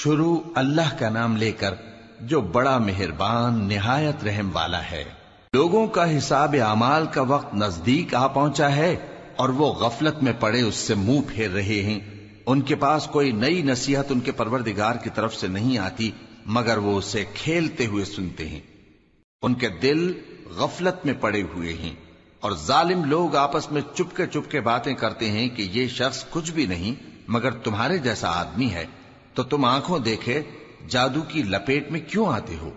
شروع اللہ کا نام لے کر جو بڑا مہربان نہایت رحم والا ہے۔ لوگوں کا حساب اعمال کا وقت نزدیک آ پہنچا ہے اور وہ غفلت میں پڑے اس سے منہ پھیر رہے ہیں۔ ان کے پاس کوئی نئی نصیحت ان کے پروردگار کی طرف سے نہیں آتی مگر وہ اسے کھیلتے ہوئے سنتے ہیں۔ ان کے دل غفلت میں پڑے ہوئے ہیں اور ظالم لوگ آپس میں چپکے باتیں کرتے ہیں کہ یہ شخص کچھ بھی نہیں مگر تمہارے جیسا آدمی ہے، تو تم آنکھوں دیکھے جادو کی لپیٹ میں کیوں آتے ہو؟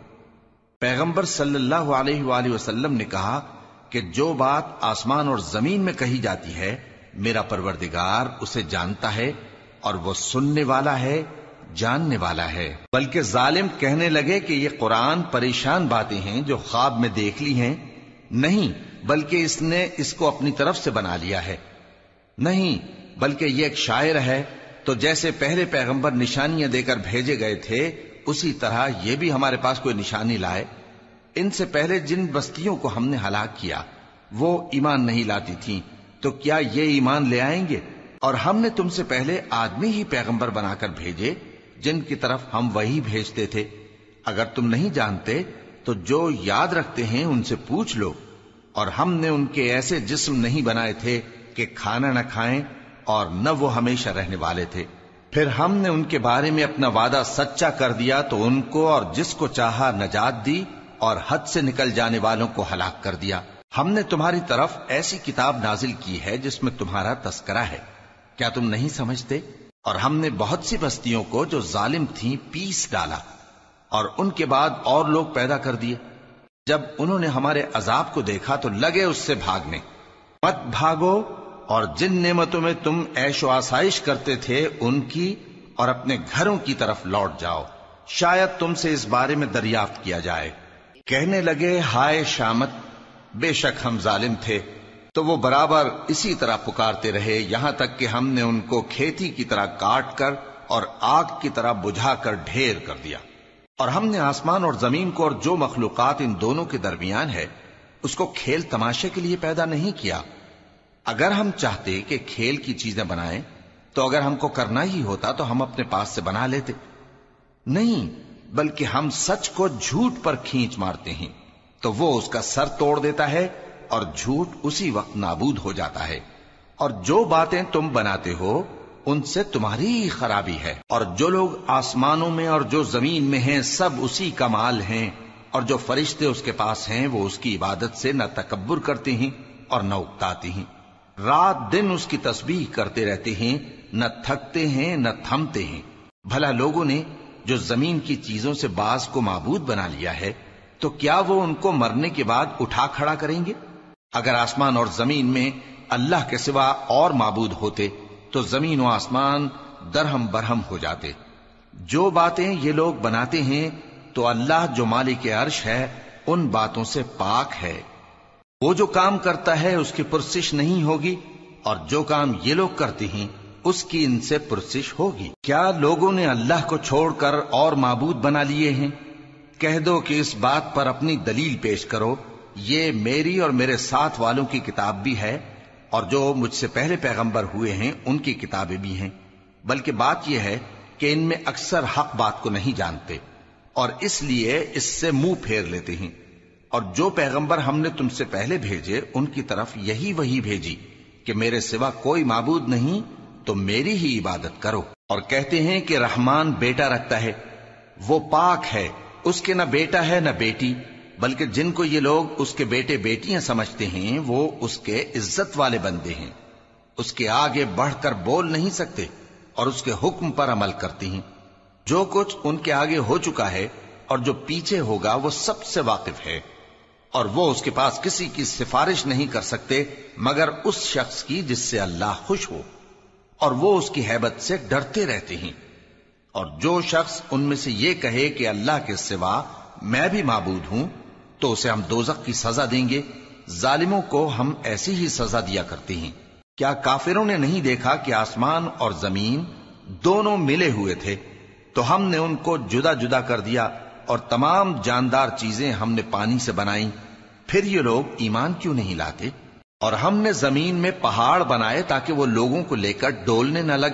پیغمبر صلی اللہ علیہ وآلہ وسلم نے کہا کہ جو بات آسمان اور زمین میں کہی جاتی ہے میرا پروردگار اسے جانتا ہے اور وہ سننے والا ہے، جاننے والا ہے۔ بلکہ ظالم کہنے لگے کہ یہ قرآن پریشان باتیں ہیں جو خواب میں دیکھ لی ہیں، نہیں بلکہ اس نے اس کو اپنی طرف سے بنا لیا ہے، نہیں بلکہ یہ ایک شاعر ہے۔ تو جیسے پہلے پیغمبر نشانیاں دے کر بھیجے گئے تھے اسی طرح یہ بھی ہمارے پاس کوئی نشانی لائے۔ ان سے پہلے جن بستیوں کو ہم نے ہلاک کیا وہ ایمان نہیں لاتی تھیں، تو کیا یہ ایمان لے آئیں گے؟ اور ہم نے تم سے پہلے آدمی ہی پیغمبر بنا کر بھیجے جن کی طرف ہم وہی بھیجتے تھے۔ اگر تم نہیں جانتے تو جو یاد رکھتے ہیں ان سے پوچھ لو۔ اور ہم نے ان کے ایسے جسم نہیں بنائے تھے کہ کھانا نہ کھائیں اور نہ وہ ہمیشہ رہنے والے تھے۔ پھر ہم نے ان کے بارے میں اپنا وعدہ سچا کر دیا تو ان کو اور جس کو چاہا نجات دی اور حد سے نکل جانے والوں کو ہلاک کر دیا۔ ہم نے تمہاری طرف ایسی کتاب نازل کی ہے جس میں تمہارا تذکرہ ہے، کیا تم نہیں سمجھتے؟ اور ہم نے بہت سی بستیوں کو جو ظالم تھیں پیس ڈالا اور ان کے بعد اور لوگ پیدا کر دیے۔ جب انہوں نے ہمارے عذاب کو دیکھا تو لگے اس سے بھاگنے۔ مت بھاگو اور جن نعمتوں میں تم عیش و آسائش کرتے تھے ان کی اور اپنے گھروں کی طرف لوٹ جاؤ، شاید تم سے اس بارے میں دریافت کیا جائے۔ کہنے لگے ہائے شامت، بے شک ہم ظالم تھے۔ تو وہ برابر اسی طرح پکارتے رہے یہاں تک کہ ہم نے ان کو کھیتی کی طرح کاٹ کر اور آگ کی طرح بجھا کر ڈھیر کر دیا۔ اور ہم نے آسمان اور زمین کو اور جو مخلوقات ان دونوں کے درمیان ہے اس کو کھیل تماشے کے لیے پیدا نہیں کیا۔ اگر ہم چاہتے کہ کھیل کی چیزیں بنائیں تو اگر ہم کو کرنا ہی ہوتا تو ہم اپنے پاس سے بنا لیتے، نہیں بلکہ ہم سچ کو جھوٹ پر کھینچ مارتے ہیں تو وہ اس کا سر توڑ دیتا ہے اور جھوٹ اسی وقت نابود ہو جاتا ہے۔ اور جو باتیں تم بناتے ہو ان سے تمہاری ہی خرابی ہے۔ اور جو لوگ آسمانوں میں اور جو زمین میں ہیں سب اسی کا مال ہیں، اور جو فرشتے اس کے پاس ہیں وہ اس کی عبادت سے نہ تکبر کرتے ہیں اور نہ اکتاتے ہیں، رات دن اس کی تسبیح کرتے رہتے ہیں، نہ تھکتے ہیں نہ تھمتے ہیں۔ بھلا لوگوں نے جو زمین کی چیزوں سے بعض کو معبود بنا لیا ہے تو کیا وہ ان کو مرنے کے بعد اٹھا کھڑا کریں گے؟ اگر آسمان اور زمین میں اللہ کے سوا اور معبود ہوتے تو زمین و آسمان درہم برہم ہو جاتے۔ جو باتیں یہ لوگ بناتے ہیں تو اللہ جو مالک عرش ہے ان باتوں سے پاک ہے۔ وہ جو کام کرتا ہے اس کی پرسش نہیں ہوگی، اور جو کام یہ لوگ کرتے ہیں اس کی ان سے پرسش ہوگی۔ کیا لوگوں نے اللہ کو چھوڑ کر اور معبود بنا لیے ہیں؟ کہہ دو کہ اس بات پر اپنی دلیل پیش کرو، یہ میری اور میرے ساتھ والوں کی کتاب بھی ہے اور جو مجھ سے پہلے پیغمبر ہوئے ہیں ان کی کتابیں بھی ہیں، بلکہ بات یہ ہے کہ ان میں اکثر حق بات کو نہیں جانتے اور اس لیے اس سے منہ پھیر لیتے ہیں۔ اور جو پیغمبر ہم نے تم سے پہلے بھیجے ان کی طرف یہی وحی بھیجی کہ میرے سوا کوئی معبود نہیں تو میری ہی عبادت کرو۔ اور کہتے ہیں کہ رحمان بیٹا رکھتا ہے، وہ پاک ہے، اس کے نہ بیٹا ہے نہ بیٹی، بلکہ جن کو یہ لوگ اس کے بیٹے بیٹیاں سمجھتے ہیں وہ اس کے عزت والے بندے ہیں، اس کے آگے بڑھ کر بول نہیں سکتے اور اس کے حکم پر عمل کرتے ہیں۔ جو کچھ ان کے آگے ہو چکا ہے اور جو پیچھے ہوگا وہ سب سے واقف ہے، اور وہ اس کے پاس کسی کی سفارش نہیں کر سکتے مگر اس شخص کی جس سے اللہ خوش ہو، اور وہ اس کی ہیبت سے ڈرتے رہتے ہیں۔ اور جو شخص ان میں سے یہ کہے کہ اللہ کے سوا میں بھی معبود ہوں تو اسے ہم دوزخ کی سزا دیں گے، ظالموں کو ہم ایسی ہی سزا دیا کرتے ہیں۔ کیا کافروں نے نہیں دیکھا کہ آسمان اور زمین دونوں ملے ہوئے تھے تو ہم نے ان کو جدا جدا کر دیا اور تمام جاندار چیزیں ہم نے پانی سے بنائیں، پھر یہ لوگ ایمان کیوں نہیں لاتے؟ اور ہم نے زمین میں پہاڑ بنائے تاکہ وہ لوگوں کو لے کر ڈولنے نہ لگے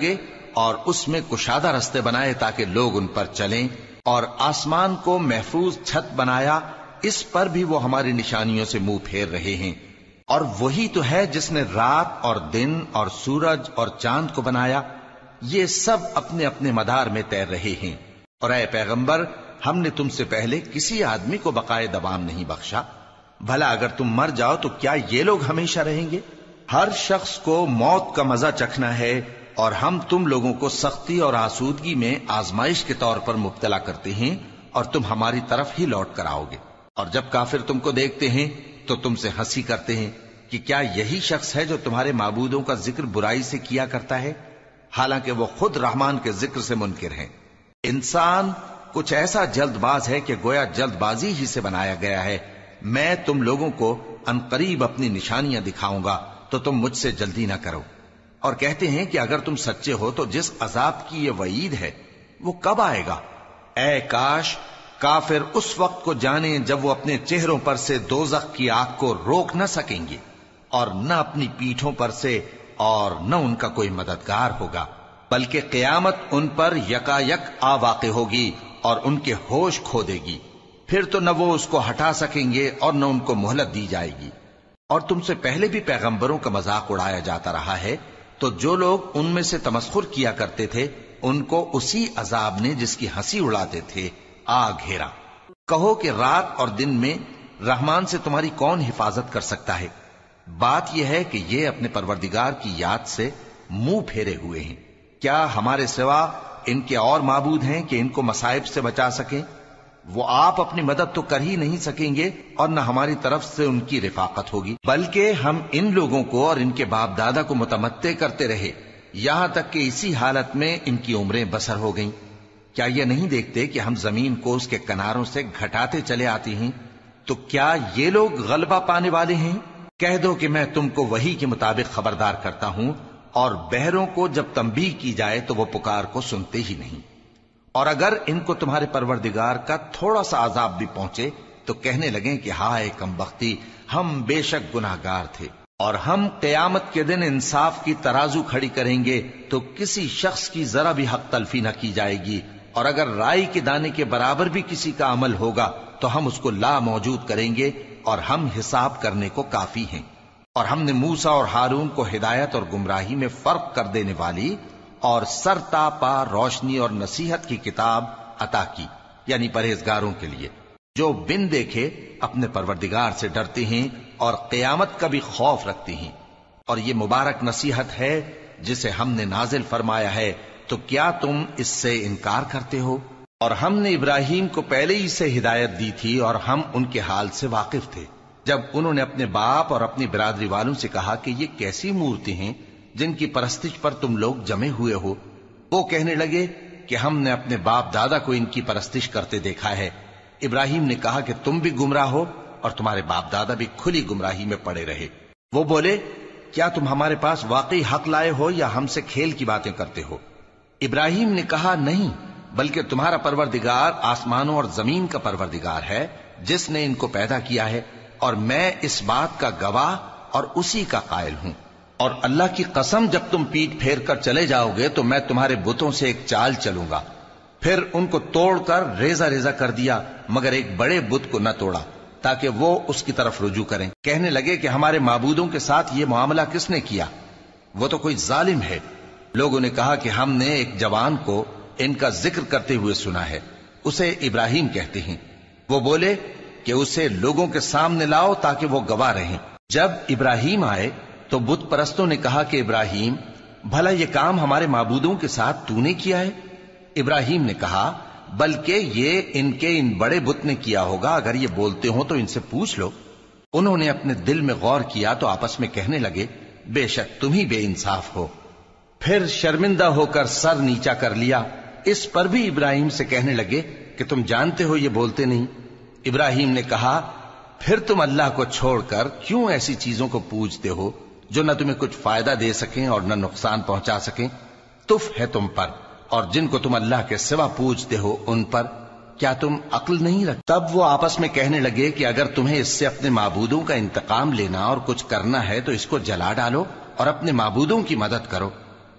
اور اس میں کشادہ رستے بنائے تاکہ لوگ ان پر چلیں، اور آسمان کو محفوظ چھت بنایا، اس پر بھی وہ ہماری نشانیوں سے منہ پھیر رہے ہیں۔ اور وہی تو ہے جس نے رات اور دن اور سورج اور چاند کو بنایا، یہ سب اپنے اپنے مدار میں تیر رہے ہیں۔ اور اے پیغمبر، ہم نے تم سے پہلے کسی آدمی کو بقائے دوام نہیں بخشا، بھلا اگر تم مر جاؤ تو کیا یہ لوگ ہمیشہ رہیں گے؟ ہر شخص کو موت کا مزہ چکھنا ہے، اور ہم تم لوگوں کو سختی اور آسودگی میں آزمائش کے طور پر مبتلا کرتے ہیں، اور تم ہماری طرف ہی لوٹ کر آؤ گے۔ اور جب کافر تم کو دیکھتے ہیں تو تم سے ہنسی کرتے ہیں کہ کیا یہی شخص ہے جو تمہارے معبودوں کا ذکر برائی سے کیا کرتا ہے، حالانکہ وہ خود رحمان کے ذکر سے منکر ہیں۔ انسان کچھ ایسا جلد باز ہے کہ گویا جلد بازی ہی سے بنایا گیا ہے۔ میں تم لوگوں کو عنقریب اپنی نشانیاں دکھاؤں گا تو تم مجھ سے جلدی نہ کرو۔ اور کہتے ہیں کہ اگر تم سچے ہو تو جس عذاب کی یہ وعید ہے وہ کب آئے گا؟ اے کاش کافر اس وقت کو جانیں جب وہ اپنے چہروں پر سے دوزخ کی آگ کو روک نہ سکیں گے، اور نہ اپنی پیٹھوں پر سے، اور نہ ان کا کوئی مددگار ہوگا، بلکہ قیامت ان پر یکا یک آ واقع ہوگی اور ان کے ہوش کھو دے گی، پھر تو نہ وہ اس کو ہٹا سکیں گے اور نہ ان کو مہلت دی جائے گی۔ اور تم سے پہلے بھی پیغمبروں کا مذاق اڑایا جاتا رہا ہے، تو جو لوگ ان میں سے تمسخر کیا کرتے تھے ان کو اسی عذاب نے جس کی ہنسی اڑاتے تھے آ گھیرا۔ کہو کہ رات اور دن میں رحمان سے تمہاری کون حفاظت کر سکتا ہے؟ بات یہ ہے کہ یہ اپنے پروردگار کی یاد سے منہ پھیرے ہوئے ہیں۔ کیا ہمارے سوا ان کے اور معبود ہیں کہ ان کو مصائب سے بچا سکیں؟ وہ آپ اپنی مدد تو کر ہی نہیں سکیں گے، اور نہ ہماری طرف سے ان کی رفاقت ہوگی، بلکہ ہم ان لوگوں کو اور ان کے باپ دادا کو متمتع کرتے رہے، یہاں تک کہ اسی حالت میں ان کی عمریں بسر ہو گئیں۔ کیا یہ نہیں دیکھتے کہ ہم زمین کو اس کے کناروں سے گھٹاتے چلے آتے ہیں؟ تو کیا یہ لوگ غلبہ پانے والے ہیں؟ کہہ دو کہ میں تم کو وحی کے مطابق خبردار کرتا ہوں، اور بہروں کو جب تنبیہ کی جائے تو وہ پکار کو سنتے ہی نہیں۔ اور اگر ان کو تمہارے پروردگار کا تھوڑا سا عذاب بھی پہنچے تو کہنے لگیں کہ ہائے کم بختی، ہم بے شک گناہگار تھے۔ اور ہم قیامت کے دن انصاف کی ترازو کھڑی کریں گے تو کسی شخص کی ذرا بھی حق تلفی نہ کی جائے گی، اور اگر رائی کے دانے کے برابر بھی کسی کا عمل ہوگا تو ہم اس کو لا موجود کریں گے، اور ہم حساب کرنے کو کافی ہیں۔ اور ہم نے موسیٰ اور ہارون کو ہدایت اور گمراہی میں فرق کر دینے والی اور سر تا پا روشنی اور نصیحت کی کتاب عطا کی، یعنی پرہیزگاروں کے لیے جو بن دیکھے اپنے پروردگار سے ڈرتے ہیں اور قیامت کا بھی خوف رکھتے ہیں۔ اور یہ مبارک نصیحت ہے جسے ہم نے نازل فرمایا ہے، تو کیا تم اس سے انکار کرتے ہو؟ اور ہم نے ابراہیم کو پہلے ہی سے ہدایت دی تھی، اور ہم ان کے حال سے واقف تھے جب انہوں نے اپنے باپ اور اپنی برادری والوں سے کہا کہ یہ کیسی مورتی ہیں جن کی پرستش پر تم لوگ جمے ہوئے ہو۔ وہ کہنے لگے کہ ہم نے اپنے باپ دادا کو ان کی پرستش کرتے دیکھا ہے۔ ابراہیم نے کہا کہ تم بھی گمراہ ہو اور تمہارے باپ دادا بھی کھلی گمراہی میں پڑے رہے۔ وہ بولے کیا تم ہمارے پاس واقعی حق لائے ہو یا ہم سے کھیل کی باتیں کرتے ہو؟ ابراہیم نے کہا نہیں، بلکہ تمہارا پروردگار آسمانوں اور زمین کا پروردگار ہے جس نے ان کو پیدا کیا ہے، اور میں اس بات کا گواہ اور اسی کا قائل ہوں۔ اور اللہ کی قسم جب تم پیٹ پھیر کر چلے جاؤ گے تو میں تمہارے بتوں سے ایک چال چلوں گا۔ پھر ان کو توڑ کر ریزہ ریزہ کر دیا، مگر ایک بڑے بت کو نہ توڑا تاکہ وہ اس کی طرف رجوع کریں۔ کہنے لگے کہ ہمارے معبودوں کے ساتھ یہ معاملہ کس نے کیا؟ وہ تو کوئی ظالم ہے۔ لوگوں نے کہا کہ ہم نے ایک جوان کو ان کا ذکر کرتے ہوئے سنا ہے، اسے ابراہیم کہتے ہیں۔ وہ بولے کہ اسے لوگوں کے سامنے لاؤ تاکہ وہ گواہ رہیں۔ جب ابراہیم آئے تو بت پرستوں نے کہا کہ ابراہیم، بھلا یہ کام ہمارے معبودوں کے ساتھ تو نے کیا ہے؟ ابراہیم نے کہا بلکہ یہ ان بڑے بت نے کیا ہوگا، اگر یہ بولتے ہوں تو ان سے پوچھ لو۔ انہوں نے اپنے دل میں غور کیا تو آپس میں کہنے لگے بے شک تم ہی بے انصاف ہو۔ پھر شرمندہ ہو کر سر نیچا کر لیا۔ اس پر بھی ابراہیم سے کہنے لگے کہ تم جانتے ہو یہ بولتے نہیں۔ ابراہیم نے کہا پھر تم اللہ کو چھوڑ کر کیوں ایسی چیزوں کو پوجتے ہو جو نہ تمہیں کچھ فائدہ دے سکیں اور نہ نقصان پہنچا سکیں؟ تف ہے تم پر اور جن کو تم اللہ کے سوا پوجتے ہو ان پر، کیا تم عقل نہیں رکھتے؟ تب وہ آپس میں کہنے لگے کہ اگر تمہیں اس سے اپنے معبودوں کا انتقام لینا اور کچھ کرنا ہے تو اس کو جلا ڈالو اور اپنے معبودوں کی مدد کرو۔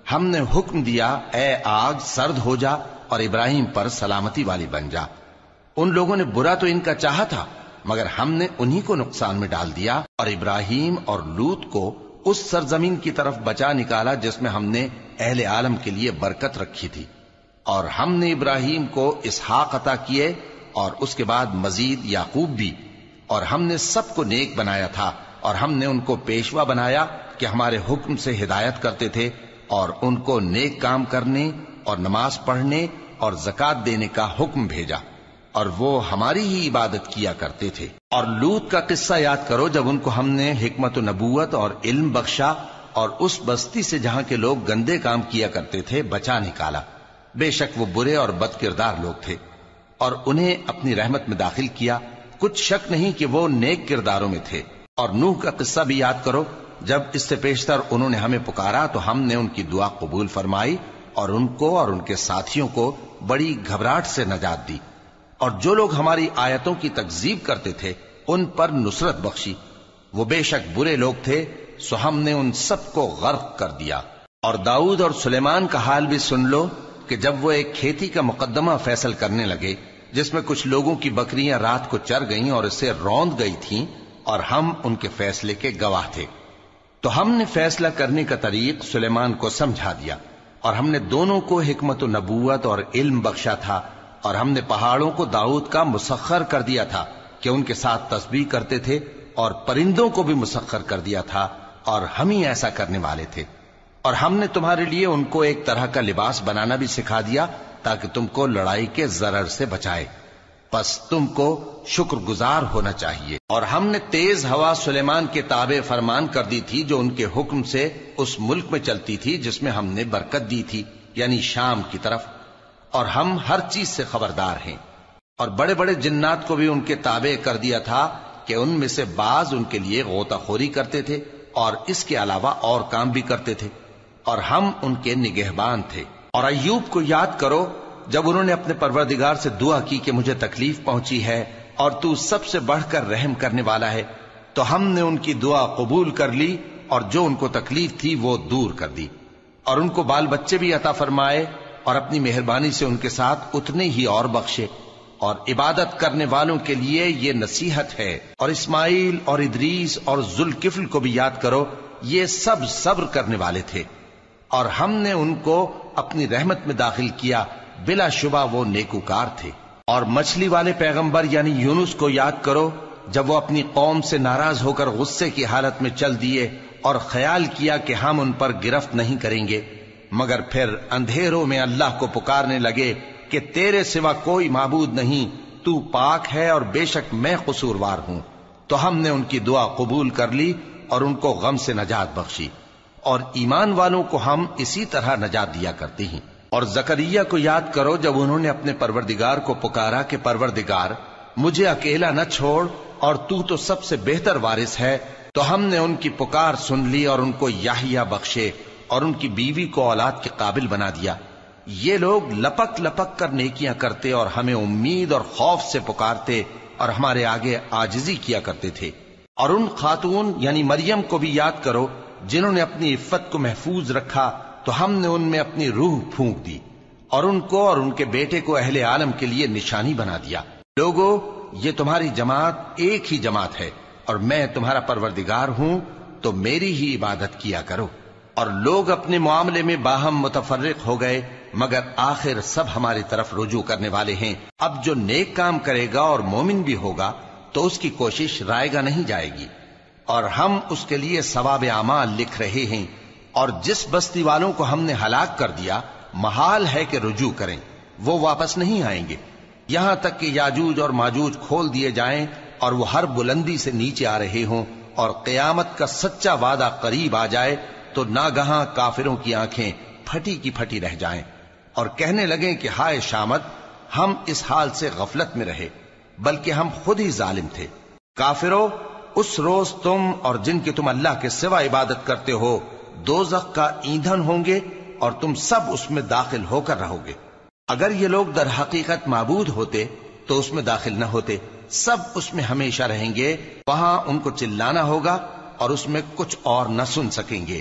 ہم نے حکم دیا اے آگ سرد ہو جا اور ابراہیم پر سلامتی والی بن جا۔ ان لوگوں نے برا تو ان کا چاہا تھا، مگر ہم نے انہی کو نقصان میں ڈال دیا اور ابراہیم اور لوط کو اس سرزمین کی طرف بچا نکالا جس میں ہم نے اہل عالم کے لیے برکت رکھی تھی۔ اور ہم نے ابراہیم کو اسحاق عطا کیے اور اس کے بعد مزید یعقوب بھی، اور ہم نے سب کو نیک بنایا تھا، اور ہم نے ان کو پیشوا بنایا کہ ہمارے حکم سے ہدایت کرتے تھے، اور ان کو نیک کام کرنے اور نماز پڑھنے اور زکات دینے کا حکم بھیجا، اور وہ ہماری ہی عبادت کیا کرتے تھے۔ اور لوط کا قصہ یاد کرو جب ان کو ہم نے حکمت و نبوت اور علم بخشا اور اس بستی سے جہاں کے لوگ گندے کام کیا کرتے تھے بچا نکالا۔ بے شک وہ برے اور بد کردار لوگ تھے، اور انہیں اپنی رحمت میں داخل کیا، کچھ شک نہیں کہ وہ نیک کرداروں میں تھے۔ اور نوح کا قصہ بھی یاد کرو جب اس سے پیشتر انہوں نے ہمیں پکارا تو ہم نے ان کی دعا قبول فرمائی اور ان کو اور ان کے ساتھیوں کو بڑی گھبراہٹ سے نجات دی، اور جو لوگ ہماری آیتوں کی تکذیب کرتے تھے ان پر نصرت بخشی۔ وہ بے شک برے لوگ تھے، سو ہم نے ان سب کو غرق کر دیا۔ اور داؤد اور سلیمان کا حال بھی سن لو کہ جب وہ ایک کھیتی کا مقدمہ فیصل کرنے لگے جس میں کچھ لوگوں کی بکریاں رات کو چر گئیں اور اسے روند گئی تھیں، اور ہم ان کے فیصلے کے گواہ تھے، تو ہم نے فیصلہ کرنے کا طریق سلیمان کو سمجھا دیا، اور ہم نے دونوں کو حکمت و نبوت اور علم بخشا تھا، اور ہم نے پہاڑوں کو داؤد کا مسخر کر دیا تھا کہ ان کے ساتھ تسبیح کرتے تھے، اور پرندوں کو بھی مسخر کر دیا تھا، اور ہم ہی ایسا کرنے والے تھے۔ اور ہم نے تمہارے لیے ان کو ایک طرح کا لباس بنانا بھی سکھا دیا تاکہ تم کو لڑائی کے ضرر سے بچائے، پس تم کو شکر گزار ہونا چاہیے۔ اور ہم نے تیز ہوا سلیمان کے تابع فرمان کر دی تھی جو ان کے حکم سے اس ملک میں چلتی تھی جس میں ہم نے برکت دی تھی، یعنی شام کی طرف، اور ہم ہر چیز سے خبردار ہیں۔ اور بڑے بڑے جنات کو بھی ان کے تابع کر دیا تھا کہ ان میں سے بعض ان کے لیے غوطہ خوری کرتے تھے اور اس کے علاوہ اور کام بھی کرتے تھے، اور ہم ان کے نگہبان تھے۔ اور ایوب کو یاد کرو جب انہوں نے اپنے پروردگار سے دعا کی کہ مجھے تکلیف پہنچی ہے اور تو سب سے بڑھ کر رحم کرنے والا ہے، تو ہم نے ان کی دعا قبول کر لی اور جو ان کو تکلیف تھی وہ دور کر دی، اور ان کو بال بچے بھی عطا فرمائے، اور اپنی مہربانی سے ان کے ساتھ اتنے ہی اور بخشے۔ اور عبادت کرنے والوں کے لیے یہ نصیحت ہے۔ اور اسماعیل اور ادریس اور ذوالکفل کو بھی یاد کرو، یہ سب صبر کرنے والے تھے، اور ہم نے ان کو اپنی رحمت میں داخل کیا، بلا شبہ وہ نیکوکار تھے۔ اور مچھلی والے پیغمبر یعنی یونس کو یاد کرو جب وہ اپنی قوم سے ناراض ہو کر غصے کی حالت میں چل دیے اور خیال کیا کہ ہم ان پر گرفت نہیں کریں گے، مگر پھر اندھیروں میں اللہ کو پکارنے لگے کہ تیرے سوا کوئی معبود نہیں، تو پاک ہے اور بے شک میں قصوروار ہوں، تو ہم نے ان کی دعا قبول کر لی اور ان کو غم سے نجات بخشی۔ اور ایمان والوں کو ہم اسی طرح نجات دیا کرتے ہیں۔ اور زکریا کو یاد کرو جب انہوں نے اپنے پروردگار کو پکارا کہ پروردگار مجھے اکیلا نہ چھوڑ اور تو سب سے بہتر وارث ہے، تو ہم نے ان کی پکار سن لی اور ان کو یحییٰ بخشے اور ان کی بیوی کو اولاد کے قابل بنا دیا۔ یہ لوگ لپک لپک کر نیکیاں کرتے اور ہمیں امید اور خوف سے پکارتے اور ہمارے آگے عاجزی کیا کرتے تھے۔ اور ان خاتون یعنی مریم کو بھی یاد کرو جنہوں نے اپنی عفت کو محفوظ رکھا، تو ہم نے ان میں اپنی روح پھونک دی اور ان کو اور ان کے بیٹے کو اہل عالم کے لیے نشانی بنا دیا۔ لوگو، یہ تمہاری جماعت ایک ہی جماعت ہے اور میں تمہارا پروردگار ہوں، تو میری ہی عبادت کیا کرو۔ اور لوگ اپنے معاملے میں باہم متفرق ہو گئے، مگر آخر سب ہماری طرف رجوع کرنے والے ہیں۔ اب جو نیک کام کرے گا اور مومن بھی ہوگا تو اس کی کوشش رائے گا نہیں جائے گی، اور ہم اس کے لیے ثواب اعمال لکھ رہے ہیں۔ اور جس بستی والوں کو ہم نے ہلاک کر دیا محال ہے کہ رجوع کریں، وہ واپس نہیں آئیں گے، یہاں تک کہ یاجوج اور ماجوج کھول دیے جائیں اور وہ ہر بلندی سے نیچے آ رہے ہوں، اور قیامت کا سچا وعدہ قریب آ جائے تو ناگہاں کافروں کی آنکھیں پھٹی کی پھٹی رہ جائیں اور کہنے لگیں کہ ہائے شامت، ہم اس حال سے غفلت میں رہے، بلکہ ہم خود ہی ظالم تھے۔ کافرو، اس روز تم اور جن کی تم اللہ کے سوا عبادت کرتے ہو دوزخ کا ایندھن ہوں گے اور تم سب اس میں داخل ہو کر رہو گے۔ اگر یہ لوگ در حقیقت معبود ہوتے تو اس میں داخل نہ ہوتے، سب اس میں ہمیشہ رہیں گے، وہاں ان کو چلانا ہوگا اور اس میں کچھ اور نہ سن سکیں گے۔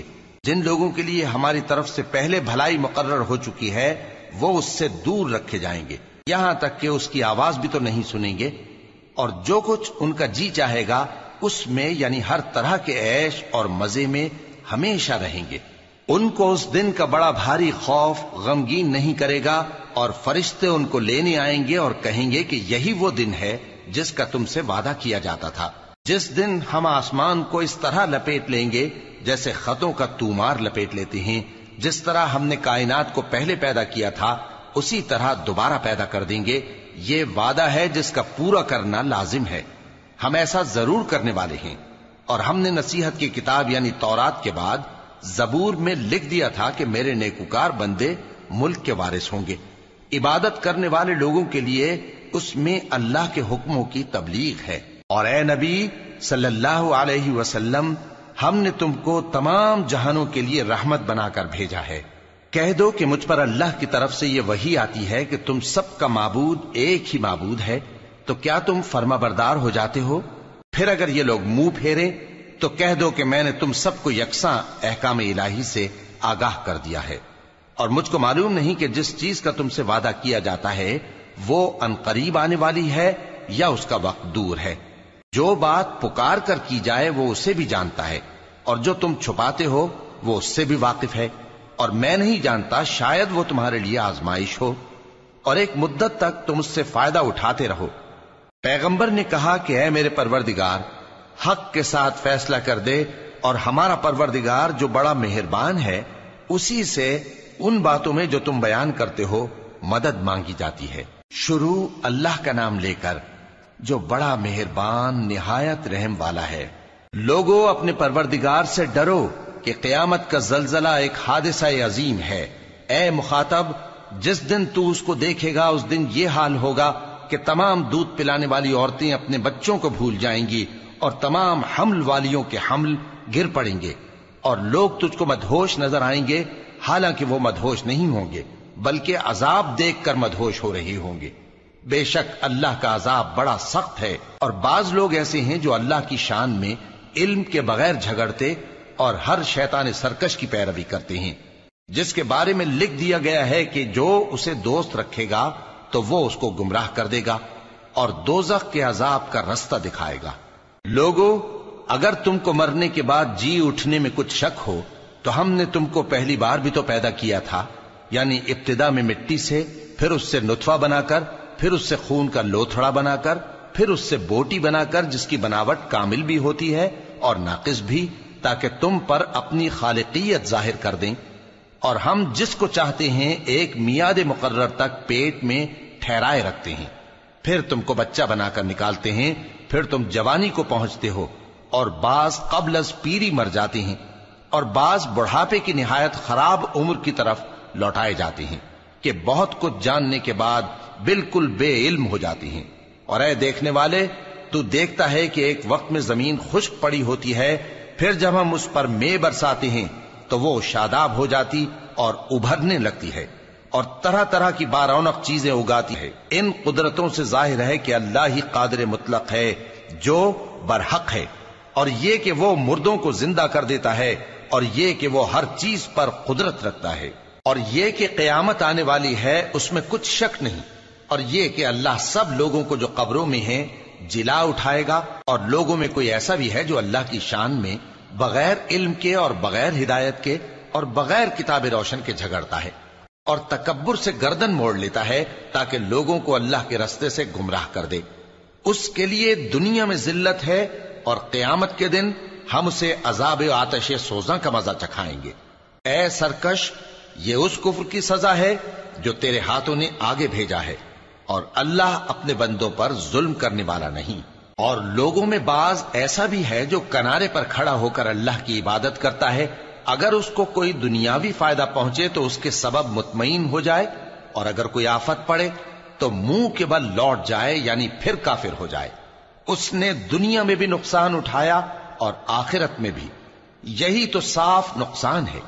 جن لوگوں کے لیے ہماری طرف سے پہلے بھلائی مقرر ہو چکی ہے وہ اس سے دور رکھے جائیں گے، یہاں تک کہ اس کی آواز بھی تو نہیں سنیں گے، اور جو کچھ ان کا جی چاہے گا اس میں یعنی ہر طرح کے عیش اور مزے میں ہمیشہ رہیں گے۔ ان کو اس دن کا بڑا بھاری خوف غمگین نہیں کرے گا، اور فرشتے ان کو لینے آئیں گے اور کہیں گے کہ یہی وہ دن ہے جس کا تم سے وعدہ کیا جاتا تھا، جس دن ہم آسمان کو اس طرح لپیٹ لیں گے جیسے خطوں کا تومار لپیٹ لیتے ہیں، جس طرح ہم نے کائنات کو پہلے پیدا کیا تھا اسی طرح دوبارہ پیدا کر دیں گے۔ یہ وعدہ ہے جس کا پورا کرنا لازم ہے، ہم ایسا ضرور کرنے والے ہیں۔ اور ہم نے نصیحت کی کتاب یعنی تورات کے بعد زبور میں لکھ دیا تھا کہ میرے نیکوکار بندے ملک کے وارث ہوں گے۔ عبادت کرنے والے لوگوں کے لیے اس میں اللہ کے حکموں کی تبلیغ ہے۔ اور اے نبی صلی اللہ علیہ وسلم، ہم نے تم کو تمام جہانوں کے لیے رحمت بنا کر بھیجا ہے۔ کہہ دو کہ مجھ پر اللہ کی طرف سے یہ وحی آتی ہے کہ تم سب کا معبود ایک ہی معبود ہے، تو کیا تم فرما بردار ہو جاتے ہو؟ پھر اگر یہ لوگ منہ پھیرے تو کہہ دو کہ میں نے تم سب کو یکساں احکام الہی سے آگاہ کر دیا ہے، اور مجھ کو معلوم نہیں کہ جس چیز کا تم سے وعدہ کیا جاتا ہے وہ عنقریب آنے والی ہے یا اس کا وقت دور ہے۔ جو بات پکار کر کی جائے وہ اسے بھی جانتا ہے، اور جو تم چھپاتے ہو وہ اس سے بھی واقف ہے، اور میں نہیں جانتا شاید وہ تمہارے لیے آزمائش ہو، اور ایک مدت تک تم اس سے فائدہ اٹھاتے رہو۔ پیغمبر نے کہا کہ اے میرے پروردگار، حق کے ساتھ فیصلہ کر دے، اور ہمارا پروردگار جو بڑا مہربان ہے اسی سے ان باتوں میں جو تم بیان کرتے ہو مدد مانگی جاتی ہے۔ شروع اللہ کا نام لے کر جو بڑا مہربان نہایت رحم والا ہے۔ لوگو اپنے پروردگار سے ڈرو کہ قیامت کا زلزلہ ایک حادثہ عظیم ہے۔ اے مخاطب، جس دن تو اس کو دیکھے گا اس دن یہ حال ہوگا کہ تمام دودھ پلانے والی عورتیں اپنے بچوں کو بھول جائیں گی، اور تمام حمل والیوں کے حمل گر پڑیں گے، اور لوگ تجھ کو مدہوش نظر آئیں گے، حالانکہ وہ مدہوش نہیں ہوں گے بلکہ عذاب دیکھ کر مدہوش ہو رہے ہوں گے۔ بے شک اللہ کا عذاب بڑا سخت ہے۔ اور بعض لوگ ایسے ہیں جو اللہ کی شان میں علم کے بغیر جھگڑتے اور ہر شیطان سرکش کی پیروی کرتے ہیں، جس کے بارے میں لکھ دیا گیا ہے کہ جو اسے دوست رکھے گا تو وہ اس کو گمراہ کر دے گا اور دوزخ کے عذاب کا رستہ دکھائے گا۔ لوگو، اگر تم کو مرنے کے بعد جی اٹھنے میں کچھ شک ہو تو ہم نے تم کو پہلی بار بھی تو پیدا کیا تھا، یعنی ابتدا میں مٹی سے، پھر اس سے نطفہ بنا کر، پھر اس سے خون کا لوتھڑا بنا کر، پھر اس سے بوٹی بنا کر جس کی بناوٹ کامل بھی ہوتی ہے اور ناقص بھی، تاکہ تم پر اپنی خالقیت ظاہر کر دیں۔ اور ہم جس کو چاہتے ہیں ایک میعاد مقرر تک پیٹ میں ٹھہرائے رکھتے ہیں، پھر تم کو بچہ بنا کر نکالتے ہیں، پھر تم جوانی کو پہنچتے ہو، اور بعض قبل از پیری مر جاتے ہیں، اور بعض بڑھاپے کی نہایت خراب عمر کی طرف لوٹائے جاتے ہیں کہ بہت کچھ جاننے کے بعد بالکل بے علم ہو جاتی ہیں۔ اور اے دیکھنے والے، تو دیکھتا ہے کہ ایک وقت میں زمین خشک پڑی ہوتی ہے، پھر جب ہم اس پر مے برساتے ہیں تو وہ شاداب ہو جاتی اور ابھرنے لگتی ہے اور طرح طرح کی بارونق چیزیں اگاتی ہے۔ ان قدرتوں سے ظاہر ہے کہ اللہ ہی قادر مطلق ہے جو برحق ہے، اور یہ کہ وہ مردوں کو زندہ کر دیتا ہے، اور یہ کہ وہ ہر چیز پر قدرت رکھتا ہے، اور یہ کہ قیامت آنے والی ہے اس میں کچھ شک نہیں، اور یہ کہ اللہ سب لوگوں کو جو قبروں میں ہیں جلا اٹھائے گا، اور لوگوں میں کوئی ایسا بھی ہے جو اللہ کی شان میں بغیر علم کے اور بغیر ہدایت کے اور بغیر کتاب روشن کے جھگڑتا ہے اور تکبر سے گردن موڑ لیتا ہے تاکہ لوگوں کو اللہ کے رستے سے گمراہ کر دے۔ اس کے لیے دنیا میں ذلت ہے، اور قیامت کے دن ہم اسے عذاب آتش سوزاں کا مزہ چکھائیں گے۔ اے سرکش، یہ اس کفر کی سزا ہے جو تیرے ہاتھوں نے آگے بھیجا ہے، اور اللہ اپنے بندوں پر ظلم کرنے والا نہیں۔ اور لوگوں میں بعض ایسا بھی ہے جو کنارے پر کھڑا ہو کر اللہ کی عبادت کرتا ہے، اگر اس کو کوئی دنیاوی فائدہ پہنچے تو اس کے سبب مطمئن ہو جائے، اور اگر کوئی آفت پڑے تو منہ کے بل لوٹ جائے، یعنی پھر کافر ہو جائے۔ اس نے دنیا میں بھی نقصان اٹھایا اور آخرت میں بھی، یہی تو صاف نقصان ہے۔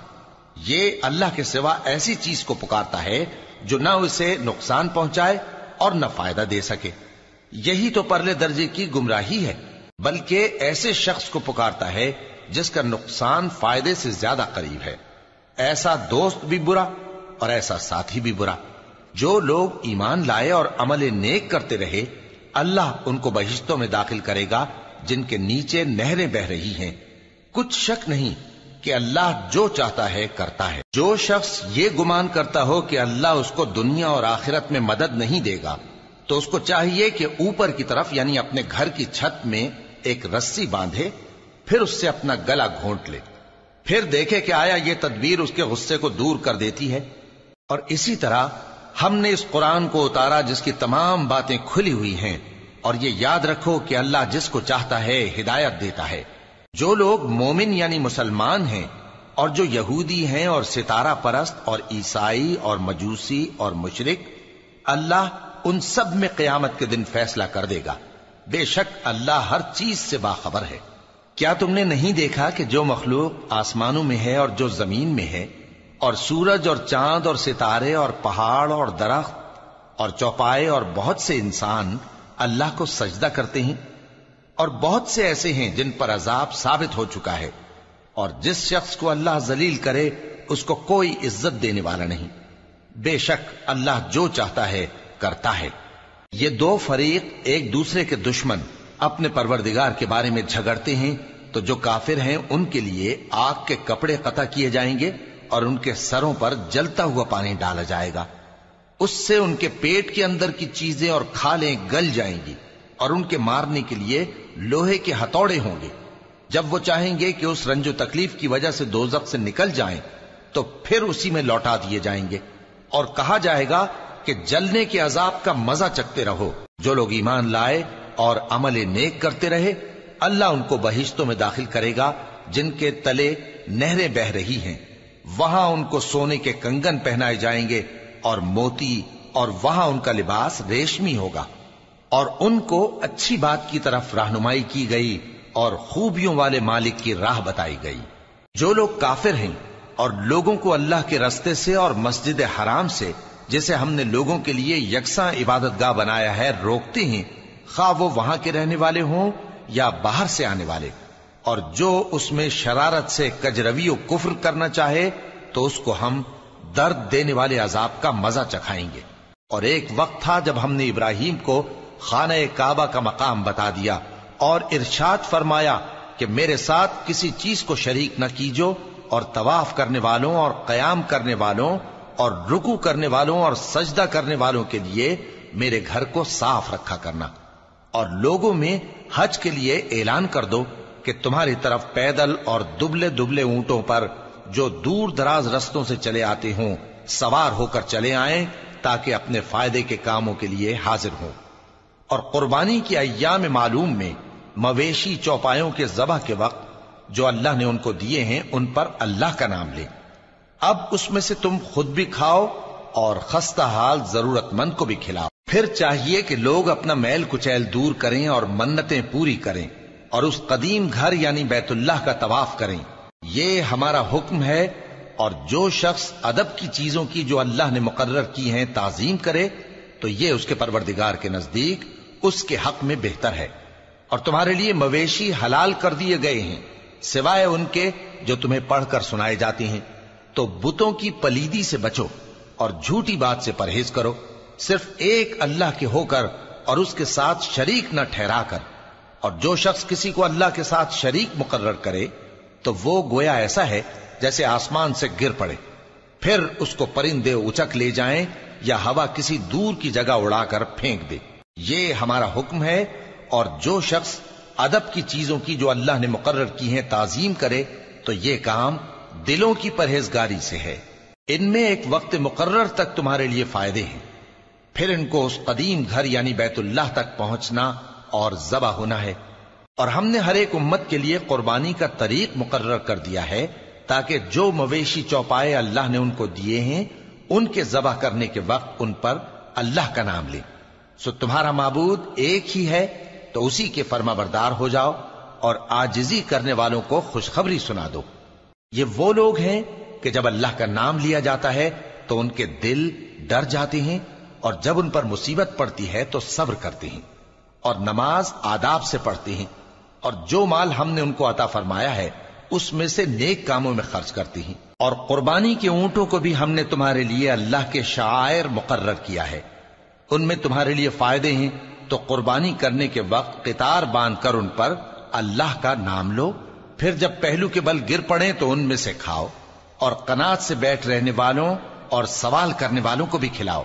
یہ اللہ کے سوا ایسی چیز کو پکارتا ہے جو نہ اسے نقصان پہنچائے اور نہ فائدہ دے سکے، یہی تو پرلے درجے کی گمراہی ہے۔ بلکہ ایسے شخص کو پکارتا ہے جس کا نقصان فائدے سے زیادہ قریب ہے۔ ایسا دوست بھی برا اور ایسا ساتھی بھی برا۔ جو لوگ ایمان لائے اور عمل نیک کرتے رہے، اللہ ان کو بہشتوں میں داخل کرے گا جن کے نیچے نہریں بہ رہی ہیں۔ کچھ شک نہیں کہ اللہ جو چاہتا ہے کرتا ہے۔ جو شخص یہ گمان کرتا ہو کہ اللہ اس کو دنیا اور آخرت میں مدد نہیں دے گا، تو اس کو چاہیے کہ اوپر کی طرف یعنی اپنے گھر کی چھت میں ایک رسی باندھے، پھر اس سے اپنا گلا گھونٹ لے، پھر دیکھے کہ آیا یہ تدبیر اس کے غصے کو دور کر دیتی ہے۔ اور اسی طرح ہم نے اس قرآن کو اتارا جس کی تمام باتیں کھلی ہوئی ہیں، اور یہ یاد رکھو کہ اللہ جس کو چاہتا ہے ہدایت دیتا ہے۔ جو لوگ مومن یعنی مسلمان ہیں اور جو یہودی ہیں اور ستارہ پرست اور عیسائی اور مجوسی اور مشرک، اللہ ان سب میں قیامت کے دن فیصلہ کر دے گا۔ بے شک اللہ ہر چیز سے باخبر ہے۔ کیا تم نے نہیں دیکھا کہ جو مخلوق آسمانوں میں ہے اور جو زمین میں ہے، اور سورج اور چاند اور ستارے اور پہاڑ اور درخت اور چوپائے اور بہت سے انسان اللہ کو سجدہ کرتے ہیں، اور بہت سے ایسے ہیں جن پر عذاب ثابت ہو چکا ہے، اور جس شخص کو اللہ ذلیل کرے اس کو کوئی عزت دینے والا نہیں۔ بے شک اللہ جو چاہتا ہے کرتا ہے۔ یہ دو فریق ایک دوسرے کے دشمن اپنے پروردگار کے بارے میں جھگڑتے ہیں، تو جو کافر ہیں ان کے لیے آگ کے کپڑے قطع کیے جائیں گے اور ان کے سروں پر جلتا ہوا پانی ڈالا جائے گا۔ اس سے ان کے پیٹ کے اندر کی چیزیں اور کھالیں گل جائیں گی، اور ان کے مارنے کے لیے لوہے کے ہتھوڑے ہوں گے۔ جب وہ چاہیں گے کہ اس رنج و تکلیف کی وجہ سے دوزخ سے نکل جائیں تو پھر اسی میں لوٹا دیے جائیں گے، اور کہا جائے گا کہ جلنے کے عذاب کا مزہ چکھتے رہو۔ جو لوگ ایمان لائے اور عمل نیک کرتے رہے، اللہ ان کو بہشتوں میں داخل کرے گا جن کے تلے نہریں بہ رہی ہیں۔ وہاں ان کو سونے کے کنگن پہنائے جائیں گے اور موتی، اور وہاں ان کا لباس ریشمی ہوگا، اور ان کو اچھی بات کی طرف رہنمائی کی گئی اور خوبیوں والے مالک کی راہ بتائی گئی۔ جو لوگ کافر ہیں اور لوگوں کو اللہ کے رستے سے اور مسجد حرام سے، جسے ہم نے لوگوں کے لیے یکساں عبادت گاہ بنایا ہے، روکتے ہیں، خواہ وہ وہاں کے رہنے والے ہوں یا باہر سے آنے والے، اور جو اس میں شرارت سے کجروی و کفر کرنا چاہے تو اس کو ہم درد دینے والے عذاب کا مزہ چکھائیں گے۔ اور ایک وقت تھا جب ہم نے ابراہیم کو خانہ کعبہ کا مقام بتا دیا اور ارشاد فرمایا کہ میرے ساتھ کسی چیز کو شریک نہ کیجو، اور طواف کرنے والوں اور قیام کرنے والوں اور رکوع کرنے والوں اور سجدہ کرنے والوں کے لیے میرے گھر کو صاف رکھا کرنا۔ اور لوگوں میں حج کے لیے اعلان کر دو کہ تمہاری طرف پیدل اور دبلے دبلے اونٹوں پر جو دور دراز رستوں سے چلے آتے ہوں سوار ہو کر چلے آئیں، تاکہ اپنے فائدے کے کاموں کے لیے حاضر ہوں۔ اور قربانی کی ایام معلوم میں مویشی چوپایوں کے ذبح کے وقت جو اللہ نے ان کو دیے ہیں ان پر اللہ کا نام لیں۔ اب اس میں سے تم خود بھی کھاؤ اور خستہ حال ضرورت مند کو بھی کھلاؤ۔ پھر چاہیے کہ لوگ اپنا میل کچیل دور کریں اور منتیں پوری کریں، اور اس قدیم گھر یعنی بیت اللہ کا طواف کریں۔ یہ ہمارا حکم ہے، اور جو شخص ادب کی چیزوں کی جو اللہ نے مقرر کی ہیں تعظیم کرے تو یہ اس کے پروردگار کے نزدیک اس کے حق میں بہتر ہے۔ اور تمہارے لیے مویشی حلال کر دیے گئے ہیں سوائے ان کے جو تمہیں پڑھ کر سنائے جاتے ہیں۔ تو بتوں کی پلیدی سے بچو اور جھوٹی بات سے پرہیز کرو، صرف ایک اللہ کے ہو کر اور اس کے ساتھ شریک نہ ٹھہرا کر۔ اور جو شخص کسی کو اللہ کے ساتھ شریک مقرر کرے تو وہ گویا ایسا ہے جیسے آسمان سے گر پڑے، پھر اس کو پرندے اچک لے جائیں یا ہوا کسی دور کی جگہ اڑا کر پھینک دے۔ یہ ہمارا حکم ہے، اور جو شخص ادب کی چیزوں کی جو اللہ نے مقرر کی ہیں تعظیم کرے تو یہ کام دلوں کی پرہیزگاری سے ہے۔ ان میں ایک وقت مقرر تک تمہارے لیے فائدے ہیں، پھر ان کو اس قدیم گھر یعنی بیت اللہ تک پہنچنا اور ذبح ہونا ہے۔ اور ہم نے ہر ایک امت کے لیے قربانی کا طریق مقرر کر دیا ہے، تاکہ جو مویشی چوپائے اللہ نے ان کو دیے ہیں ان کے ذبح کرنے کے وقت ان پر اللہ کا نام لیں۔ سو تمہارا معبود ایک ہی ہے، تو اسی کے فرما بردار ہو جاؤ اور عاجزی کرنے والوں کو خوشخبری سنا دو۔ یہ وہ لوگ ہیں کہ جب اللہ کا نام لیا جاتا ہے تو ان کے دل ڈر جاتے ہیں، اور جب ان پر مصیبت پڑتی ہے تو صبر کرتے ہیں، اور نماز آداب سے پڑھتے ہیں۔ اور جو مال ہم نے ان کو عطا فرمایا ہے اس میں سے نیک کاموں میں خرچ کرتی ہیں۔ اور قربانی کے اونٹوں کو بھی ہم نے تمہارے لیے اللہ کے شعائر مقرر کیا ہے، ان میں تمہارے لیے فائدے ہیں، تو قربانی کرنے کے وقت قطار باندھ کر ان پر اللہ کا نام لو، پھر جب پہلو کے بل گر پڑیں تو ان میں سے کھاؤ، اور قناعت سے بیٹھ رہنے والوں اور سوال کرنے والوں کو بھی کھلاؤ۔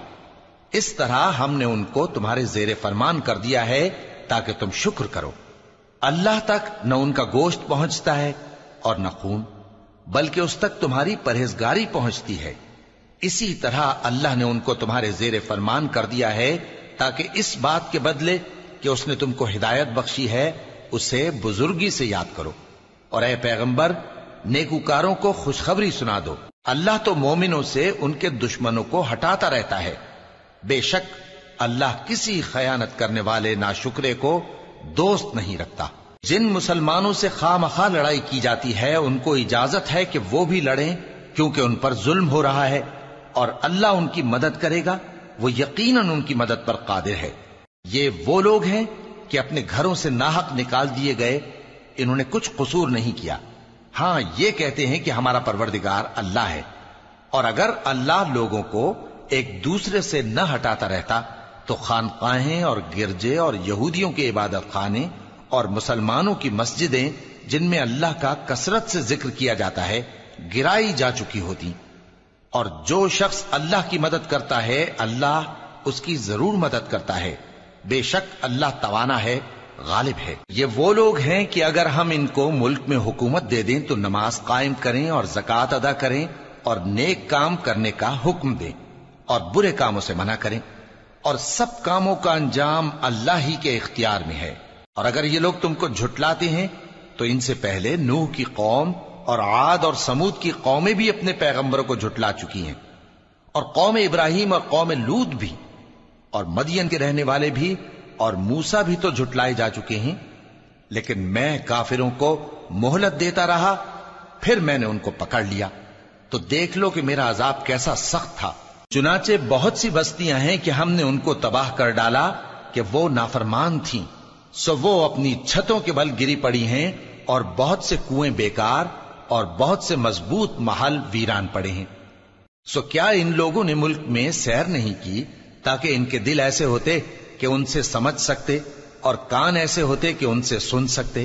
اس طرح ہم نے ان کو تمہارے زیر فرمان کر دیا ہے تاکہ تم شکر کرو۔ اللہ تک نہ ان کا گوشت پہنچتا ہے اور نہ خون، بلکہ اس تک تمہاری پرہیزگاری پہنچتی ہے۔ اسی طرح اللہ نے ان کو تمہارے زیر فرمان کر دیا ہے تاکہ اس بات کے بدلے کہ اس نے تم کو ہدایت بخشی ہے اسے بزرگی سے یاد کرو۔ اور اے پیغمبر، نیکوکاروں کو خوشخبری سنا دو، اللہ تو مومنوں سے ان کے دشمنوں کو ہٹاتا رہتا ہے۔ بے شک اللہ کسی خیانت کرنے والے ناشکرے کو دوست نہیں رکھتا۔ جن مسلمانوں سے خواہ مخواہ لڑائی کی جاتی ہے ان کو اجازت ہے کہ وہ بھی لڑیں، کیونکہ ان پر ظلم ہو رہا ہے، اور اللہ ان کی مدد کرے گا، وہ یقیناً ان کی مدد پر قادر ہے۔ یہ وہ لوگ ہیں کہ اپنے گھروں سے ناحق نکال دیے گئے، انہوں نے کچھ قصور نہیں کیا، ہاں یہ کہتے ہیں کہ ہمارا پروردگار اللہ ہے۔ اور اگر اللہ لوگوں کو ایک دوسرے سے نہ ہٹاتا رہتا تو خانقاہیں اور گرجے اور یہودیوں کے عبادت خانے اور مسلمانوں کی مسجدیں جن میں اللہ کا کثرت سے ذکر کیا جاتا ہے گرائی جا چکی ہوتی۔ اور جو شخص اللہ کی مدد کرتا ہے اللہ اس کی ضرور مدد کرتا ہے، بے شک اللہ توانا ہے، غالب ہے۔ یہ وہ لوگ ہیں کہ اگر ہم ان کو ملک میں حکومت دے دیں تو نماز قائم کریں اور زکوٰۃ ادا کریں اور نیک کام کرنے کا حکم دیں اور برے کاموں سے منع کریں، اور سب کاموں کا انجام اللہ ہی کے اختیار میں ہے۔ اور اگر یہ لوگ تم کو جھٹلاتے ہیں تو ان سے پہلے نوح کی قوم اور عاد اور سمود کی قومیں بھی اپنے پیغمبروں کو جھٹلا چکی ہیں، اور قوم ابراہیم اور قوم لوط بھی، اور مدین کے رہنے والے بھی، اور موسیٰ بھی تو جھٹلائے جا چکے ہیں۔ لیکن میں کافروں کو مہلت دیتا رہا، پھر میں نے ان کو پکڑ لیا، تو دیکھ لو کہ میرا عذاب کیسا سخت تھا۔ چنانچہ بہت سی بستیاں ہیں کہ ہم نے ان کو تباہ کر ڈالا کہ وہ نافرمان تھیں، سو وہ اپنی چھتوں کے بل گری پڑی ہیں، اور بہت سے کنویں بیکار اور بہت سے مضبوط محل ویران پڑے ہیں۔ سو کیا ان لوگوں نے ملک میں سیر نہیں کی تاکہ ان کے دل ایسے ہوتے کہ ان سے سمجھ سکتے اور کان ایسے ہوتے کہ ان سے سن سکتے؟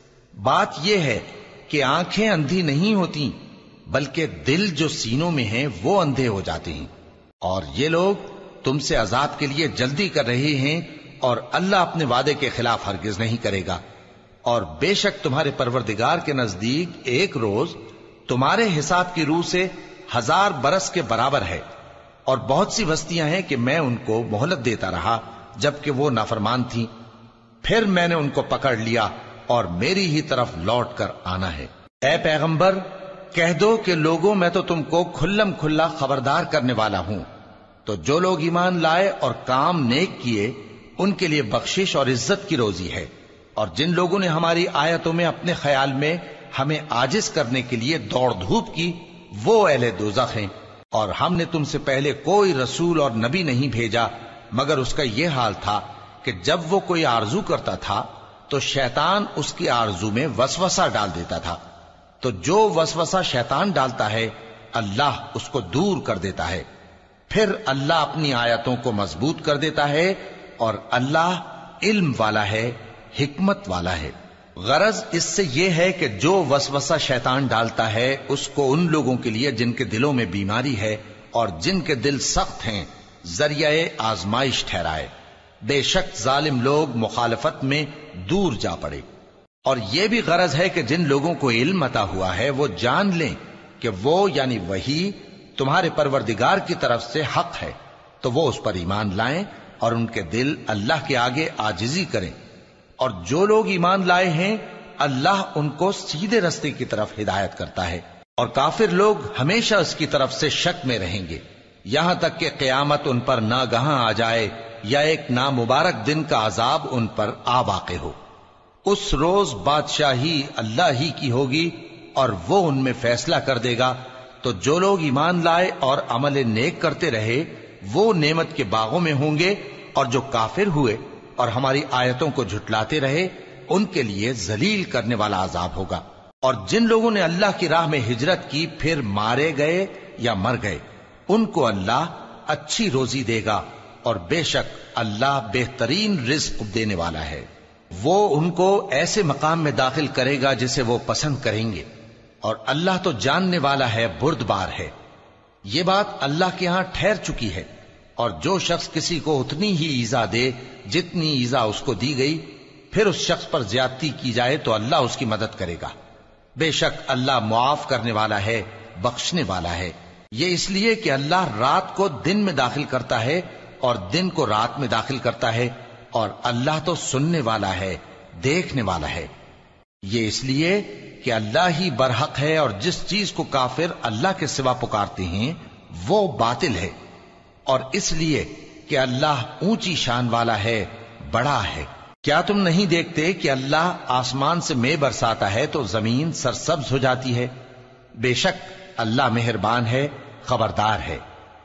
بات یہ ہے کہ آنکھیں اندھی نہیں ہوتی، بلکہ دل جو سینوں میں ہیں وہ اندھے ہو جاتے ہیں۔ اور یہ لوگ تم سے عذاب کے لیے جلدی کر رہے ہیں، اور اللہ اپنے وعدے کے خلاف ہرگز نہیں کرے گا۔ اور بے شک تمہارے پروردگار کے نزدیک ایک روز تمہارے حساب کی روح سے 1000 برس کے برابر ہے۔ اور بہت سی بستیاں ہیں کہ میں ان کو مہلت دیتا رہا جبکہ وہ نافرمان تھیں، پھر میں نے ان کو پکڑ لیا اور میری ہی طرف لوٹ کر آنا ہے۔ اے پیغمبر، کہہ دو کہ لوگوں میں تو تم کو کھلم کھلا خبردار کرنے والا ہوں، تو جو لوگ ایمان لائے اور کام نیک کیے ان کے لیے بخشش اور عزت کی روزی ہے، اور جن لوگوں نے ہماری آیتوں میں اپنے خیال میں ہمیں عاجز کرنے کے لیے دوڑ دھوپ کی وہ اہل دوزخ ہیں۔ اور ہم نے تم سے پہلے کوئی رسول اور نبی نہیں بھیجا مگر اس کا یہ حال تھا کہ جب وہ کوئی آرزو کرتا تھا تو شیطان اس کی آرزو میں وسوسہ ڈال دیتا تھا، تو جو وسوسہ شیطان ڈالتا ہے اللہ اس کو دور کر دیتا ہے، پھر اللہ اپنی آیتوں کو مضبوط کر دیتا ہے، اور اللہ علم والا ہے، حکمت والا ہے۔ غرض اس سے یہ ہے کہ جو وسوسہ شیطان ڈالتا ہے اس کو ان لوگوں کے لیے جن کے دلوں میں بیماری ہے اور جن کے دل سخت ہیں ذریعہ آزمائش ٹھہرائے۔ بے شک ظالم لوگ مخالفت میں دور جا پڑے۔ اور یہ بھی غرض ہے کہ جن لوگوں کو علم عطا ہوا ہے وہ جان لیں کہ وہ یعنی وحی تمہارے پروردگار کی طرف سے حق ہے، تو وہ اس پر ایمان لائیں اور ان کے دل اللہ کے آگے عاجزی کریں۔ اور جو لوگ ایمان لائے ہیں اللہ ان کو سیدھے رستے کی طرف ہدایت کرتا ہے، اور کافر لوگ ہمیشہ اس کی طرف سے شک میں رہیں گے یہاں تک کہ قیامت ان پر ناگہاں آ جائے یا ایک نامبارک دن کا عذاب ان پر آ واقع ہو۔ اس روز بادشاہی اللہ ہی کی ہوگی اور وہ ان میں فیصلہ کر دے گا، تو جو لوگ ایمان لائے اور عمل نیک کرتے رہے وہ نعمت کے باغوں میں ہوں گے، اور جو کافر ہوئے اور ہماری آیتوں کو جھٹلاتے رہے ان کے لیے ذلیل کرنے والا عذاب ہوگا۔ اور جن لوگوں نے اللہ کی راہ میں ہجرت کی پھر مارے گئے یا مر گئے، ان کو اللہ اچھی روزی دے گا، اور بے شک اللہ بہترین رزق دینے والا ہے۔ وہ ان کو ایسے مقام میں داخل کرے گا جسے وہ پسند کریں گے، اور اللہ تو جاننے والا ہے، بردبار ہے۔ یہ بات اللہ کے ہاں ٹھہر چکی ہے، اور جو شخص کسی کو اتنی ہی ایذا دے جتنی ایذا اس کو دی گئی، پھر اس شخص پر زیادتی کی جائے تو اللہ اس کی مدد کرے گا۔ بے شک اللہ معاف کرنے والا ہے، بخشنے والا ہے۔ یہ اس لیے کہ اللہ رات کو دن میں داخل کرتا ہے اور دن کو رات میں داخل کرتا ہے، اور اللہ تو سننے والا ہے، دیکھنے والا ہے۔ یہ اس لیے کہ اللہ ہی برحق ہے، اور جس چیز کو کافر اللہ کے سوا پکارتے ہیں وہ باطل ہے، اور اس لیے کہ اللہ اونچی شان والا ہے، بڑا ہے۔ کیا تم نہیں دیکھتے کہ اللہ آسمان سے مے برساتا ہے تو زمین سرسبز ہو جاتی ہے؟ بے شک اللہ مہربان ہے، خبردار ہے۔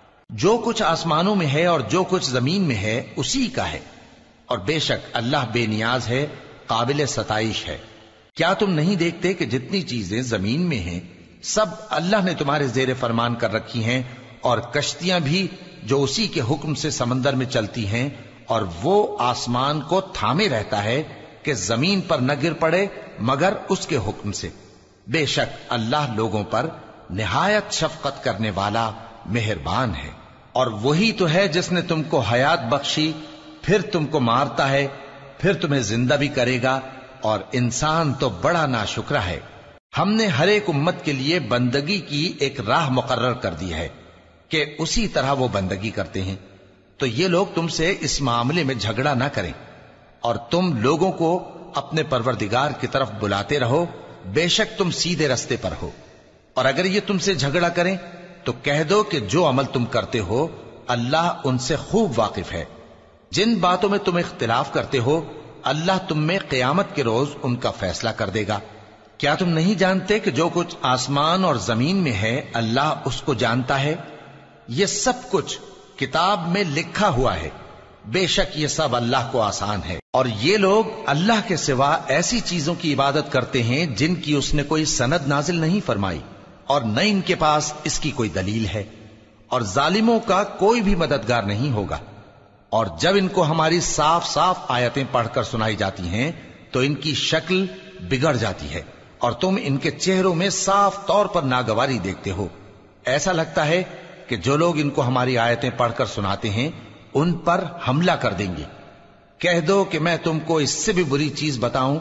جو کچھ آسمانوں میں ہے اور جو کچھ زمین میں ہے اسی کا ہے، اور بے شک اللہ بے نیاز ہے، قابل ستائش ہے۔ کیا تم نہیں دیکھتے کہ جتنی چیزیں زمین میں ہیں سب اللہ نے تمہارے زیر فرمان کر رکھی ہیں، اور کشتیاں بھی جو اسی کے حکم سے سمندر میں چلتی ہیں، اور وہ آسمان کو تھامے رہتا ہے کہ زمین پر نہ گر پڑے مگر اس کے حکم سے۔ بے شک اللہ لوگوں پر نہایت شفقت کرنے والا مہربان ہے۔ اور وہی تو ہے جس نے تم کو حیات بخشی، پھر تم کو مارتا ہے، پھر تمہیں زندہ بھی کرے گا، اور انسان تو بڑا ناشکرا ہے۔ ہم نے ہر ایک امت کے لیے بندگی کی ایک راہ مقرر کر دی ہے کہ اسی طرح وہ بندگی کرتے ہیں، تو یہ لوگ تم سے اس معاملے میں جھگڑا نہ کریں، اور تم لوگوں کو اپنے پروردگار کی طرف بلاتے رہو، بے شک تم سیدھے رستے پر ہو۔ اور اگر یہ تم سے جھگڑا کریں تو کہہ دو کہ جو عمل تم کرتے ہو اللہ ان سے خوب واقف ہے۔ جن باتوں میں تم اختلاف کرتے ہو اللہ تم میں قیامت کے روز ان کا فیصلہ کر دے گا۔ کیا تم نہیں جانتے کہ جو کچھ آسمان اور زمین میں ہے اللہ اس کو جانتا ہے؟ یہ سب کچھ کتاب میں لکھا ہوا ہے، بے شک یہ سب اللہ کو آسان ہے۔ اور یہ لوگ اللہ کے سوا ایسی چیزوں کی عبادت کرتے ہیں جن کی اس نے کوئی سند نازل نہیں فرمائی، اور نہ ان کے پاس اس کی کوئی دلیل ہے، اور ظالموں کا کوئی بھی مددگار نہیں ہوگا۔ اور جب ان کو ہماری صاف صاف آیتیں پڑھ کر سنائی جاتی ہیں تو ان کی شکل بگڑ جاتی ہے، اور تم ان کے چہروں میں صاف طور پر ناگواری دیکھتے ہو۔ ایسا لگتا ہے کہ جو لوگ ان کو ہماری آیتیں پڑھ کر سناتے ہیں ان پر حملہ کر دیں گے۔ کہہ دو کہ میں تم کو اس سے بھی بری چیز بتاؤں،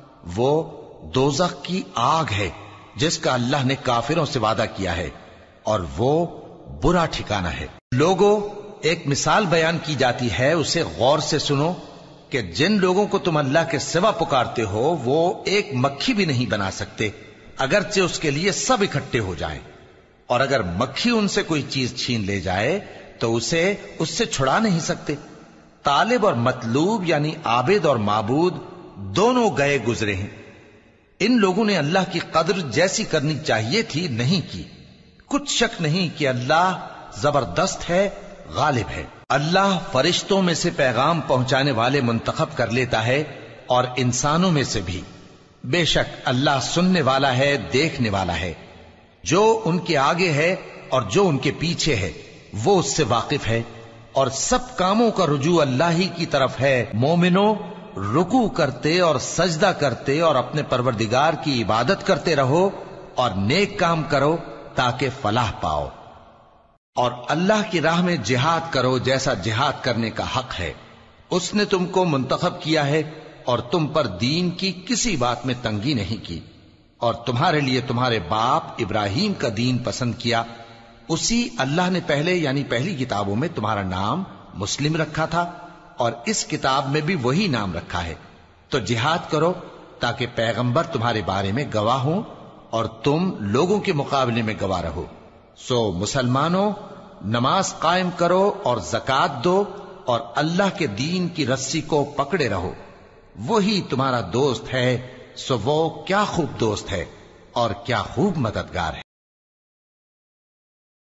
وہ دوزخ کی آگ ہے جس کا اللہ نے کافروں سے وعدہ کیا ہے، اور وہ برا ٹھکانہ ہے۔ لوگوں، ایک مثال بیان کی جاتی ہے، اسے غور سے سنو کہ جن لوگوں کو تم اللہ کے سوا پکارتے ہو وہ ایک مکھی بھی نہیں بنا سکتے اگرچہ اس کے لیے سب اکٹھے ہو جائیں، اور اگر مکھی ان سے کوئی چیز چھین لے جائے تو اسے اس سے چھڑا نہیں سکتے۔ طالب اور مطلوب یعنی عابد اور معبود دونوں گئے گزرے ہیں۔ ان لوگوں نے اللہ کی قدر جیسی کرنی چاہیے تھی نہیں کی۔ کچھ شک نہیں کہ اللہ زبردست ہے، غالب ہے۔ اللہ فرشتوں میں سے پیغام پہنچانے والے منتخب کر لیتا ہے اور انسانوں میں سے بھی۔ بے شک اللہ سننے والا ہے، دیکھنے والا ہے۔ جو ان کے آگے ہے اور جو ان کے پیچھے ہے وہ اس سے واقف ہے، اور سب کاموں کا رجوع اللہ ہی کی طرف ہے۔ مومنوں، رکوع کرتے اور سجدہ کرتے اور اپنے پروردگار کی عبادت کرتے رہو اور نیک کام کرو تاکہ فلاح پاؤ، اور اللہ کی راہ میں جہاد کرو جیسا جہاد کرنے کا حق ہے۔ اس نے تم کو منتخب کیا ہے اور تم پر دین کی کسی بات میں تنگی نہیں کی، اور تمہارے لیے تمہارے باپ ابراہیم کا دین پسند کیا۔ اسی اللہ نے پہلے یعنی پہلی کتابوں میں تمہارا نام مسلم رکھا تھا، اور اس کتاب میں بھی وہی نام رکھا ہے۔ تو جہاد کرو تاکہ پیغمبر تمہارے بارے میں گواہ ہوں اور تم لوگوں کے مقابلے میں گواہ رہو۔ سو مسلمانوں، نماز قائم کرو اور زکوٰۃ دو اور اللہ کے دین کی رسی کو پکڑے رہو، وہی تمہارا دوست ہے۔ سو وہ کیا خوب دوست ہے اور کیا خوب مددگار ہے۔